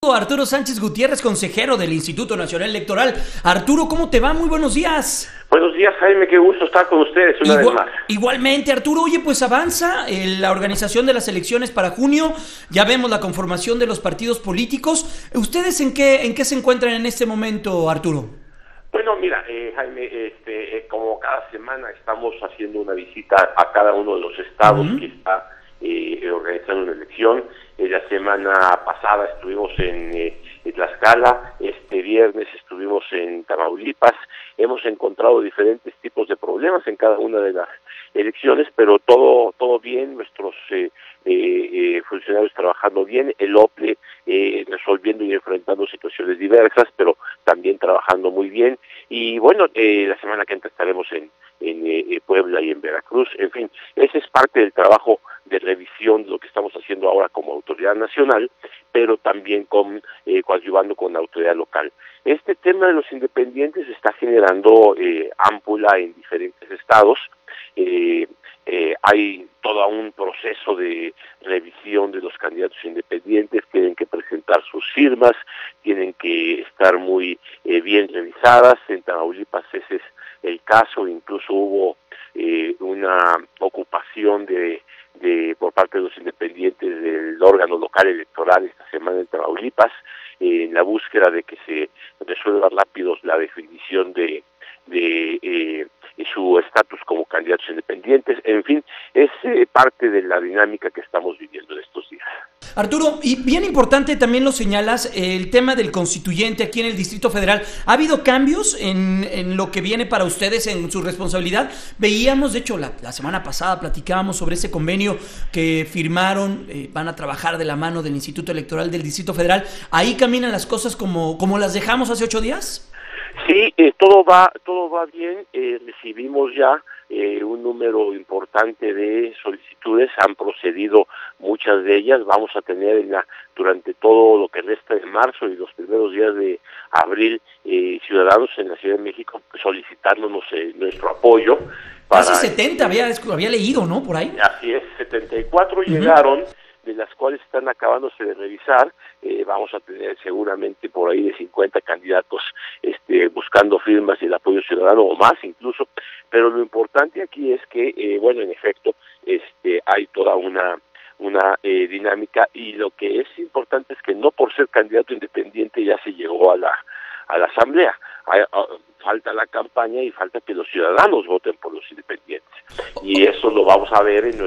Arturo Sánchez Gutiérrez, consejero del Instituto Nacional Electoral. Arturo, ¿cómo te va? Muy buenos días. Buenos días, Jaime, qué gusto estar con ustedes una vez más. Igualmente, Arturo. Oye, pues avanza la organización de las elecciones para junio. Ya vemos la conformación de los partidos políticos. ¿Ustedes en qué se encuentran en este momento, Arturo? Bueno, mira, Jaime, como cada semana estamos haciendo una visita a cada uno de los estados que está organizando una elección. La semana pasada estuvimos en Tlaxcala, este viernes estuvimos en Tamaulipas. Hemos encontrado diferentes tipos de problemas en cada una de las elecciones, pero todo bien, nuestros funcionarios trabajando bien, el OPLE resolviendo y enfrentando situaciones diversas, pero también trabajando muy bien. Y bueno, la semana que entra estaremos en Puebla y en Veracruz. En fin, ese es parte del trabajo de revisión de lo que estamos haciendo ahora como autoridad nacional, pero también coadyuvando con la autoridad local. Este tema de los independientes está generando ámpula en diferentes estados. Hay todo un proceso de revisión de los candidatos independientes, tienen que presentar sus firmas, tienen que estar muy bien revisadas. En Tamaulipas ese es el caso, incluso hubo una ocupación por parte de los independientes del órgano local electoral esta semana en Tamaulipas, en la búsqueda de que se resuelva rápido la definición de su estatus como candidatos independientes. En fin, es parte de la dinámica que estamos viviendo en estos días. Arturo, y bien importante también lo señalas, el tema del constituyente aquí en el Distrito Federal. ¿Ha habido cambios en lo que viene para ustedes en su responsabilidad? Veíamos, de hecho, la semana pasada platicábamos sobre ese convenio que firmaron, van a trabajar de la mano del Instituto Electoral del Distrito Federal. ¿Ahí caminan las cosas como las dejamos hace 8 días? Sí, todo va bien. Recibimos ya un número importante de solicitudes, han procedido muchas de ellas. Vamos a tener durante todo lo que resta de marzo y los primeros días de abril ciudadanos en la Ciudad de México solicitándonos nuestro apoyo. Casi 70 había leído, ¿no? Por ahí. Así es, 74 llegaron, de las cuales están acabándose de revisar. Vamos a tener seguramente por ahí de 50 candidatos buscando firmas y el apoyo ciudadano o más incluso, pero lo importante aquí es que, bueno, en efecto, hay toda una dinámica, y lo que es importante es que no por ser candidato independiente ya se llegó a la asamblea. Falta la campaña y falta que los ciudadanos voten por los independientes, y eso lo vamos a ver en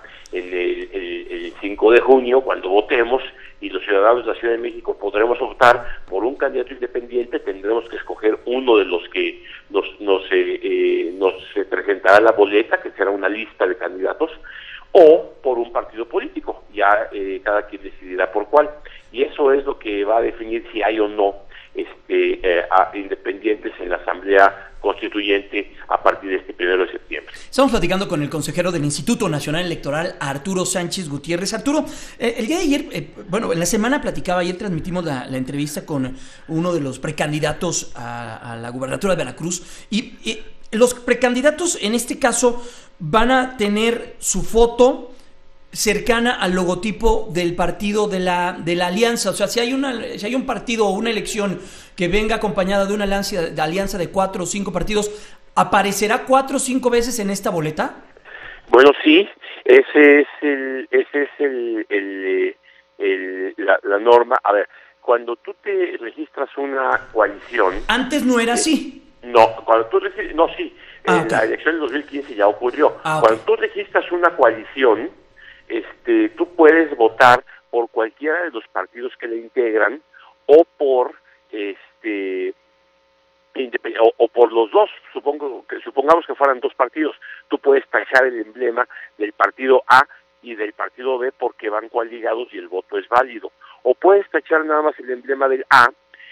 el 5 de junio cuando votemos, y los ciudadanos de la Ciudad de México podremos optar por un candidato independiente. Tendremos que escoger uno de los que nos presentará la boleta, que será una lista de candidatos, o por un partido político. Ya cada quien decidirá por cuál, y eso es lo que va a definir si hay o no independientes en la Asamblea Constituyente a partir de este 1 de septiembre. Estamos platicando con el consejero del Instituto Nacional Electoral, Arturo Sánchez Gutiérrez. Arturo, el día de ayer, en la semana ayer transmitimos la entrevista con uno de los precandidatos a la gubernatura de Veracruz, y los precandidatos en este caso van a tener su foto cercana al logotipo del partido de la alianza. O sea, si hay un partido o una elección que venga acompañada de una alianza de 4 o 5 partidos, ¿aparecerá 4 o 5 veces en esta boleta? Bueno, sí, ese es la norma. A ver, cuando tú te registras una coalición... Antes no era así. No, cuando tú sí. Okay. La elección del 2015 ya ocurrió. Okay. Cuando tú registras una coalición, tú puedes votar por cualquiera de los partidos que la integran, o por o por los dos. Supongamos que fueran 2 partidos. Tú puedes tachar el emblema del partido A y del partido B porque van coaligados y el voto es válido. O puedes tachar nada más el emblema del A,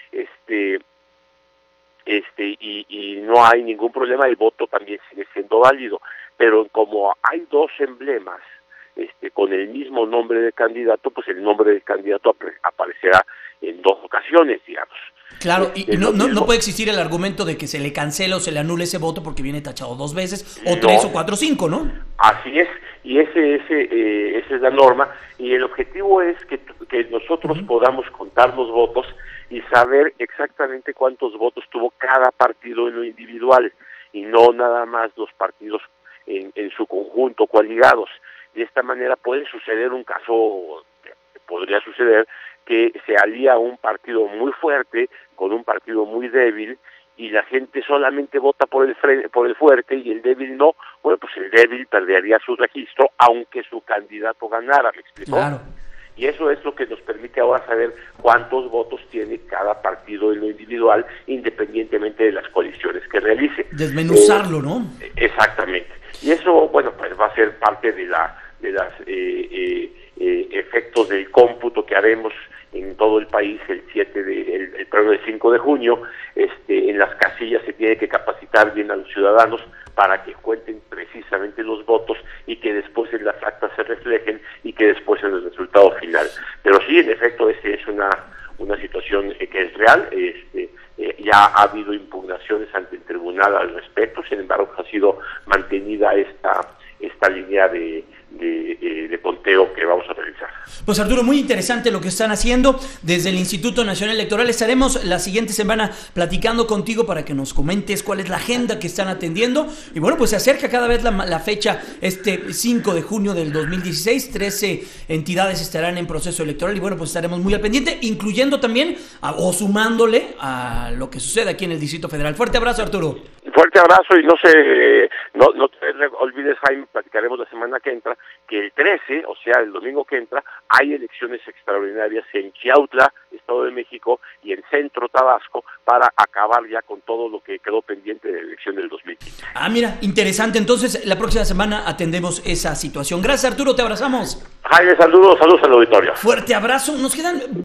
y no hay ningún problema, el voto también sigue siendo válido. Pero como hay 2 emblemas con el mismo nombre de candidato, pues el nombre del candidato aparecerá en 2 ocasiones, digamos. Claro, y no puede existir el argumento de que se le cancela o se le anule ese voto porque viene tachado 2 veces, o 3 o 4 o 5, ¿no? Así es, y esa es la norma, y el objetivo es que nosotros podamos contar los votos y saber exactamente cuántos votos tuvo cada partido en lo individual, y no nada más los partidos en su conjunto coaligados. De esta manera puede suceder un caso, podría suceder, que se alía un partido muy fuerte con un partido muy débil y la gente solamente vota por el fuerte y el débil no. Bueno, pues el débil perdería su registro aunque su candidato ganara, ¿me explicó? Claro. Y eso es lo que nos permite ahora saber cuántos votos tiene cada partido en lo individual, independientemente de las coaliciones que realice. Desmenuzarlo, ¿no? Exactamente. Y eso, bueno, pues va a ser parte de las efectos del cómputo que haremos en todo el país el 5 de junio. En las casillas se tiene que capacitar bien a los ciudadanos para que cuenten precisamente los votos y que después en las actas se reflejen y que después en el resultado final. Pero sí, en efecto, es una situación que es real. Ya ha habido impugnaciones ante el tribunal al respecto, sin embargo ha sido mantenida esta línea de conteo que vamos a realizar. Pues Arturo, muy interesante lo que están haciendo desde el Instituto Nacional Electoral. Estaremos la siguiente semana platicando contigo para que nos comentes cuál es la agenda que están atendiendo. Y bueno, pues se acerca cada vez la fecha, 5 de junio del 2016, 13 entidades estarán en proceso electoral y bueno, pues estaremos muy al pendiente, incluyendo también o sumándole a lo que sucede aquí en el Distrito Federal. Fuerte abrazo, Arturo. Fuerte abrazo y no te olvides, Jaime, platicaremos la semana que entra, que el 13, o sea, el domingo que entra, hay elecciones extraordinarias en Chiautla, Estado de México, y en Centro Tabasco, para acabar ya con todo lo que quedó pendiente de la elección del 2015. Ah, mira, interesante. Entonces, la próxima semana atendemos esa situación. Gracias, Arturo, te abrazamos. Jaime, saludos al auditorio. Fuerte abrazo. Nos quedan